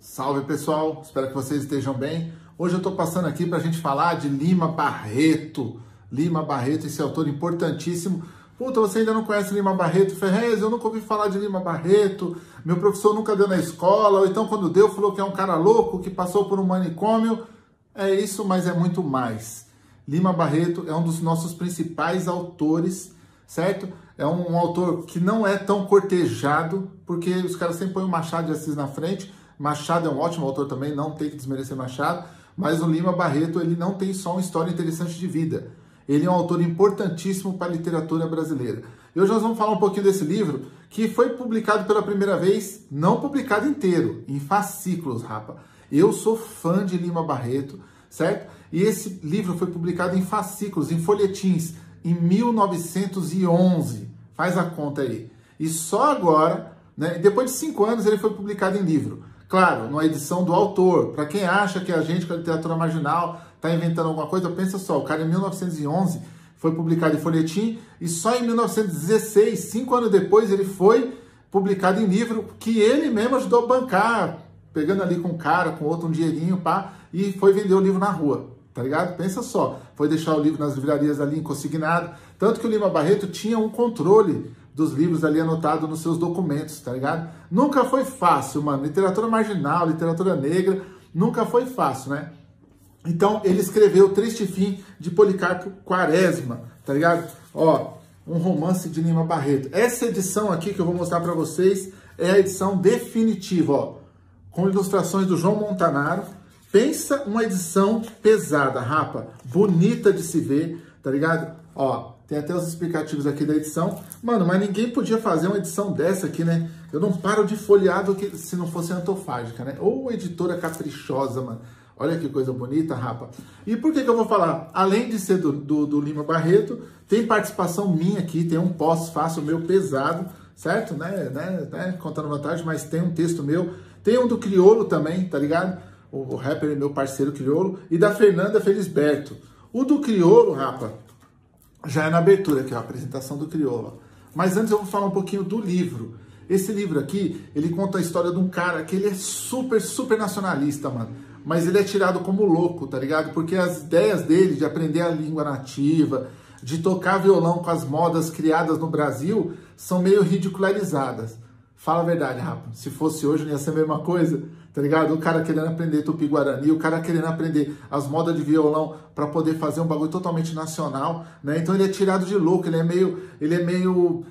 Salve pessoal, espero que vocês estejam bem. Hoje eu estou passando aqui para a gente falar de Lima Barreto. Lima Barreto, esse autor importantíssimo. Puta, você ainda não conhece Lima Barreto? Ferrez, eu nunca ouvi falar de Lima Barreto. Meu professor nunca deu na escola, ou então quando deu falou que é um cara louco, que passou por um manicômio. É isso, mas é muito mais. Lima Barreto é um dos nossos principais autores, certo? É um autor que não é tão cortejado, porque os caras sempre põem o Machado de Assis na frente. Machado é um ótimo autor também, não tem que desmerecer Machado, mas o Lima Barreto ele não tem só uma história interessante de vida. Ele é um autor importantíssimo para a literatura brasileira. E hoje nós vamos falar um pouquinho desse livro, que foi publicado pela primeira vez, não publicado inteiro, em fascículos, rapa. Eu sou fã de Lima Barreto, certo? E esse livro foi publicado em fascículos, em folhetins, em 1911. Faz a conta aí. E só agora, né, depois de 5 anos, ele foi publicado em livro. Claro, numa edição do autor. Para quem acha que a gente, com a literatura marginal, está inventando alguma coisa, pensa só, o cara em 1911 foi publicado em folhetim e só em 1916, 5 anos depois, ele foi publicado em livro que ele mesmo ajudou a bancar, pegando ali com um cara, com outro, um dinheirinho, pá, e foi vender o livro na rua, tá ligado? Pensa só, foi deixar o livro nas livrarias ali em consignado, tanto que o Lima Barreto tinha um controle dos livros ali anotados nos seus documentos, tá ligado? Nunca foi fácil, mano. Literatura marginal, literatura negra, nunca foi fácil, né? Então, ele escreveu O Triste Fim de Policarpo Quaresma, tá ligado? Ó, um romance de Lima Barreto. Essa edição aqui que eu vou mostrar pra vocês é a edição definitiva, ó, com ilustrações do João Montanaro. Pensa uma edição pesada, rapa, bonita de se ver, tá ligado? Ó, tem até os explicativos aqui da edição. Mano, mas ninguém podia fazer uma edição dessa aqui, né? Eu não paro de folhear do que se não fosse antofágica, né? Ou editora caprichosa, mano. Olha que coisa bonita, rapa. E por que eu vou falar? Além de ser do Lima Barreto, tem participação minha aqui, tem um pós-fácil meu pesado, certo? Né? Contando vantagem, mas tem um texto meu. Tem um do Criolo também, tá ligado? O rapper é meu parceiro Criolo. E da Fernanda Felisberto. O do Criolo, rapa, já é na abertura aqui, ó, a apresentação do Criolo. Mas antes eu vou falar um pouquinho do livro. Esse livro aqui, ele conta a história de um cara que ele é super nacionalista, mano. Mas ele é tirado como louco, tá ligado? Porque as ideias dele de aprender a língua nativa, de tocar violão com as modas criadas no Brasil, são meio ridicularizadas. Fala a verdade, rapa. Se fosse hoje, não ia ser a mesma coisa, tá ligado? O cara querendo aprender Tupi-Guarani, o cara querendo aprender as modas de violão para poder fazer um bagulho totalmente nacional, né? Então ele é tirado de louco, ele é meio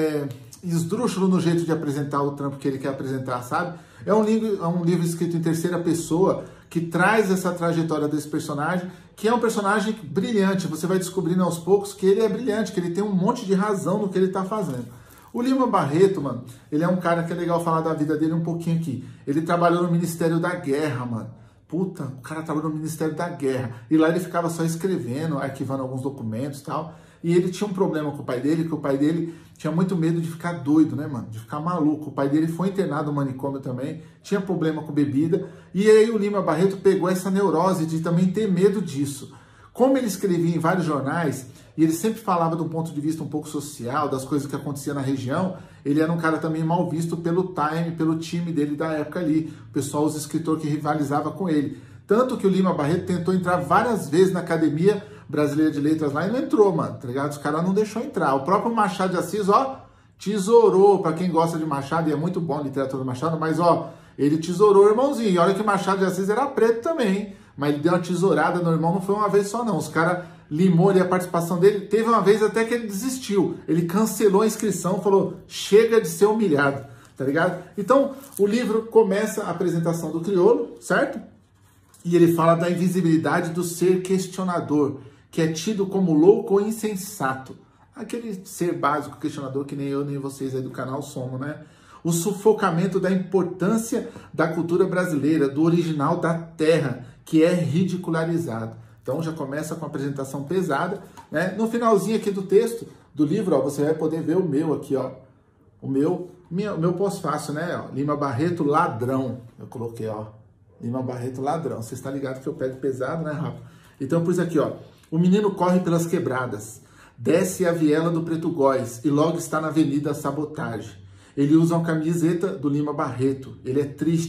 esdrúxulo no jeito de apresentar o trampo que ele quer apresentar, sabe? É um livro escrito em terceira pessoa que traz essa trajetória desse personagem, que é um personagem brilhante. Você vai descobrindo aos poucos que ele é brilhante, que ele tem um monte de razão no que ele tá fazendo. O Lima Barreto, mano, ele é um cara que é legal falar da vida dele um pouquinho aqui. Ele trabalhou no Ministério da Guerra, mano. Puta, o cara trabalhou no Ministério da Guerra. E lá ele ficava só escrevendo, arquivando alguns documentos e tal. E ele tinha um problema com o pai dele, que o pai dele tinha muito medo de ficar doido, né, mano? De ficar maluco. O pai dele foi internado no manicômio também, tinha problema com bebida. E aí o Lima Barreto pegou essa neurose de também ter medo disso. Como ele escrevia em vários jornais, e ele sempre falava de um ponto de vista um pouco social, das coisas que aconteciam na região, ele era um cara também mal visto pelo Time, pelo time dele da época ali. O pessoal, os escritores que rivalizavam com ele. Tanto que o Lima Barreto tentou entrar várias vezes na Academia Brasileira de Letras lá e não entrou, mano, tá ligado? Os caras não deixou entrar. O próprio Machado de Assis, ó, tesourou, pra quem gosta de Machado, e é muito bom a literatura do Machado, mas, ó, ele tesourou o irmãozinho. E olha que o Machado de Assis era preto também, mas ele deu uma tesourada no irmão, não foi uma vez só, não. Os caras limou ali a participação dele. Teve uma vez até que ele desistiu. Ele cancelou a inscrição, falou, chega de ser humilhado, tá ligado? Então, o livro começa a apresentação do Criolo, certo? E ele fala da invisibilidade do ser questionador, que é tido como louco ou insensato. Aquele ser básico questionador que nem eu nem vocês aí do canal somos, né? O sufocamento da importância da cultura brasileira, do original da terra, que é ridicularizado. Então já começa com a apresentação pesada, né? No finalzinho aqui do texto, do livro, ó, você vai poder ver o meu aqui, ó. O meu pós-fácil, né? Ó, Lima Barreto Ladrão. Eu coloquei, ó. Lima Barreto Ladrão. Você está ligado que eu pego pesado, né, Rafa? Então, por isso aqui, ó. O menino corre pelas quebradas, desce a viela do Preto Góis e logo está na Avenida Sabotagem. Ele usa uma camiseta do Lima Barreto. Ele é triste,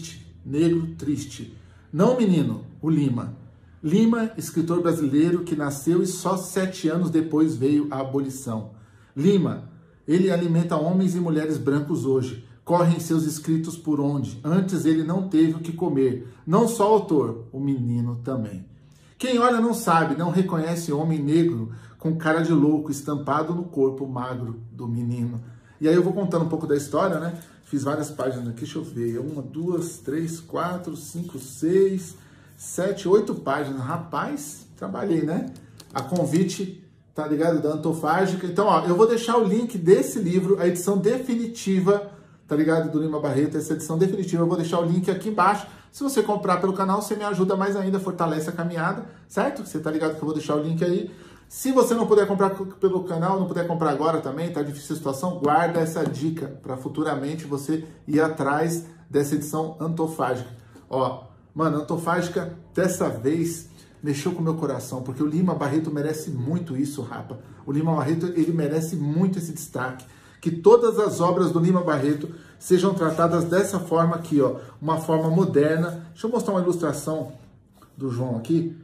negro triste. Não o menino, o Lima. Lima, escritor brasileiro que nasceu e só 7 anos depois veio a abolição. Lima, ele alimenta homens e mulheres brancos hoje. Correm seus escritos por onde antes ele não teve o que comer. Não só o autor, o menino também. Quem olha não sabe, não reconhece homem negro com cara de louco estampado no corpo magro do menino. E aí eu vou contando um pouco da história, né? Fiz várias páginas aqui, deixa eu ver. 1, 2, 3, 4, 5, 6, 7, 8 páginas. Rapaz, trabalhei, né? A convite, tá ligado? Da Antofágica. Então, ó, eu vou deixar o link desse livro, a edição definitiva, tá ligado? Do Lima Barreto, essa edição definitiva. Eu vou deixar o link aqui embaixo. Se você comprar pelo canal, você me ajuda mais ainda, fortalece a caminhada, certo? Você tá ligado que eu vou deixar o link aí. Se você não puder comprar pelo canal, não puder comprar agora também, tá difícil a situação, guarda essa dica para futuramente você ir atrás dessa edição Antofágica. Ó, mano, Antofágica dessa vez mexeu com o meu coração, porque o Lima Barreto merece muito isso, rapa. O Lima Barreto, ele merece muito esse destaque. Que todas as obras do Lima Barreto sejam tratadas dessa forma aqui, ó, uma forma moderna. Deixa eu mostrar uma ilustração do João aqui.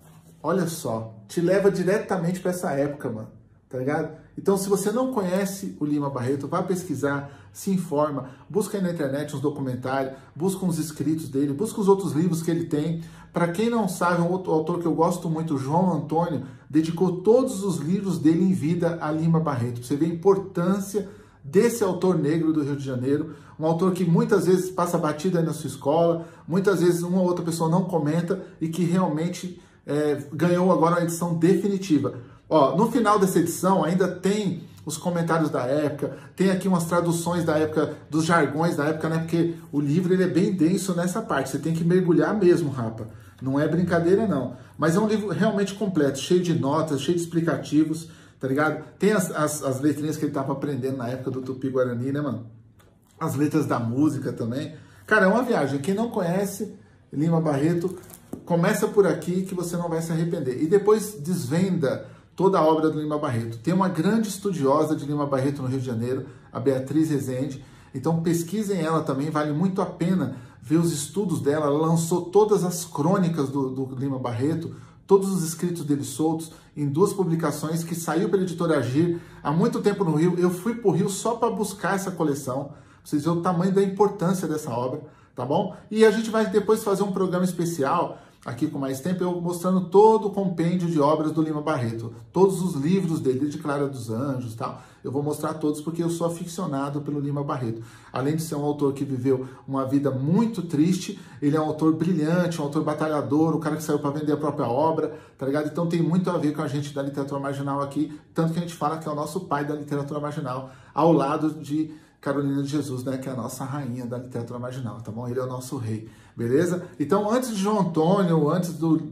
Olha só, te leva diretamente para essa época, mano, tá ligado? Então, se você não conhece o Lima Barreto, vá pesquisar, se informa, busca aí na internet uns documentários, busca uns escritos dele, busca os outros livros que ele tem. Para quem não sabe, um outro autor que eu gosto muito, o João Antônio, dedicou todos os livros dele em vida a Lima Barreto. Você vê a importância desse autor negro do Rio de Janeiro, um autor que muitas vezes passa batida aí na sua escola, muitas vezes uma ou outra pessoa não comenta e que realmente ganhou agora uma edição definitiva. Ó, no final dessa edição ainda tem os comentários da época, tem aqui umas traduções da época, dos jargões da época, né? Porque o livro ele é bem denso nessa parte, você tem que mergulhar mesmo, rapa. Não é brincadeira, não. Mas é um livro realmente completo, cheio de notas, cheio de explicativos, tá ligado? Tem as letrinhas que ele tava aprendendo na época do Tupi-Guarani, né, mano? As letras da música também. Cara, é uma viagem. Quem não conhece Lima Barreto, começa por aqui que você não vai se arrepender. E depois desvenda toda a obra do Lima Barreto. Tem uma grande estudiosa de Lima Barreto no Rio de Janeiro, a Beatriz Rezende. Então pesquisem ela também, vale muito a pena ver os estudos dela. Ela lançou todas as crônicas do Lima Barreto, todos os escritos dele soltos, em 2 publicações que saiu pela editora Agir há muito tempo no Rio. Eu fui para o Rio só para buscar essa coleção, pra vocês verem o tamanho da importância dessa obra, tá bom? E a gente vai depois fazer um programa especial aqui com mais tempo, eu mostrando todo o compêndio de obras do Lima Barreto, todos os livros dele, desde Clara dos Anjos e tal, eu vou mostrar todos porque eu sou aficionado pelo Lima Barreto. Além de ser um autor que viveu uma vida muito triste, ele é um autor brilhante, um autor batalhador, o cara que saiu para vender a própria obra, tá ligado? Então tem muito a ver com a gente da literatura marginal aqui, tanto que a gente fala que é o nosso pai da literatura marginal, ao lado de Carolina de Jesus, né, que é a nossa rainha da literatura marginal, tá bom? Ele é o nosso rei, beleza? Então, antes de João Antônio, antes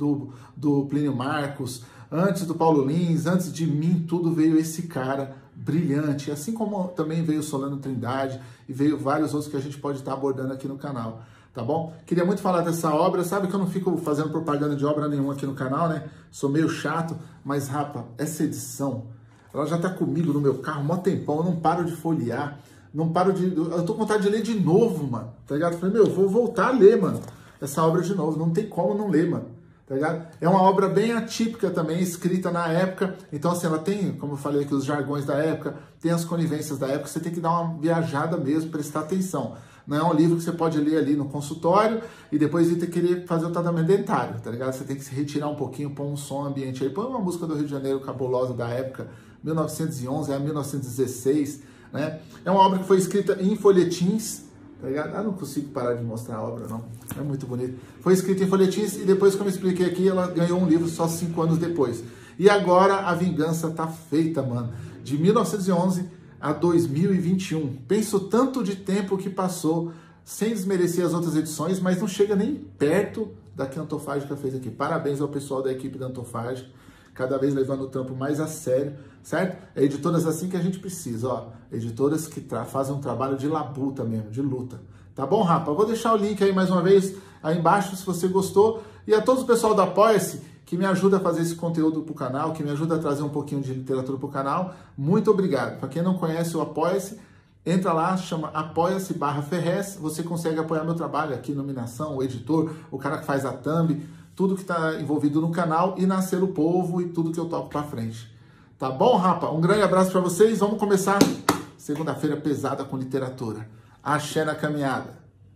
do Plínio Marcos, antes do Paulo Lins, antes de mim, tudo veio esse cara brilhante, assim como também veio Solano Trindade e veio vários outros que a gente pode estar abordando aqui no canal, tá bom? Queria muito falar dessa obra, sabe que eu não fico fazendo propaganda de obra nenhuma aqui no canal, né? Sou meio chato, mas, rapa, essa edição, ela já tá comigo no meu carro, mó tempão, eu não paro de folhear, não paro de... Eu tô com vontade de ler de novo, mano, tá ligado? Eu falei, meu, vou voltar a ler, mano, essa obra de novo, não tem como não ler, mano, tá ligado? É uma obra bem atípica também, escrita na época, então assim, ela tem, como eu falei aqui, os jargões da época, tem as conivências da época, você tem que dar uma viajada mesmo, prestar atenção. Não é um livro que você pode ler ali no consultório e depois ir querer fazer o tratamento dentário, tá ligado? Você tem que se retirar um pouquinho, pôr um som ambiente aí, põe uma música do Rio de Janeiro cabulosa da época, 1911 a 1916, né? É uma obra que foi escrita em folhetins, tá ligado? Ah, não consigo parar de mostrar a obra, não. É muito bonito. Foi escrita em folhetins e depois, como eu expliquei aqui, ela ganhou um livro só 5 anos depois. E agora a vingança tá feita, mano. De 1911 a 2021. Penso tanto de tempo que passou, sem desmerecer as outras edições, mas não chega nem perto da que a Antofágica fez aqui. Parabéns ao pessoal da equipe da Antofágica, cada vez levando o trampo mais a sério, certo? É editoras assim que a gente precisa, ó. Editoras que fazem um trabalho de labuta mesmo, de luta. Tá bom, rapa? Eu vou deixar o link aí mais uma vez, aí embaixo, se você gostou. E a todos o pessoal da Apoia-se, que me ajuda a fazer esse conteúdo pro canal, que me ajuda a trazer um pouquinho de literatura pro canal, muito obrigado. Para quem não conhece o Apoia-se, Entra lá, chama apoia-se/Ferrez, você consegue apoiar meu trabalho aqui, iluminação, o editor, o cara que faz a thumb, tudo que está envolvido no canal e na Selo Povo e tudo que eu toco para frente. Tá bom, rapa? Um grande abraço para vocês. Vamos começar segunda-feira pesada com literatura. Axé na caminhada.